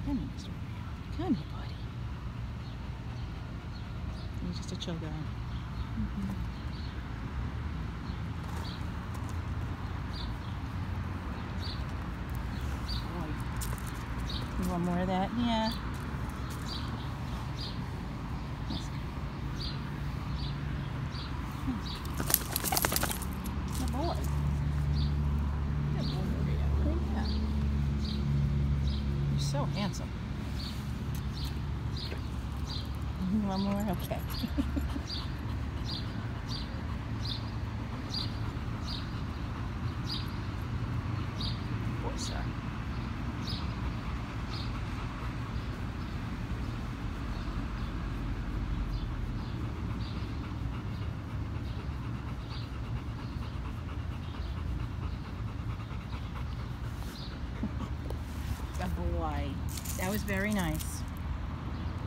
Come here, Mr. Come here, buddy. You're just a chill guy. You want more of that? Yeah. That's good. Good boy. Good boy, Oreo. Yeah. You're so handsome. You want more? Okay. Boy, sir. Good boy. That was very nice.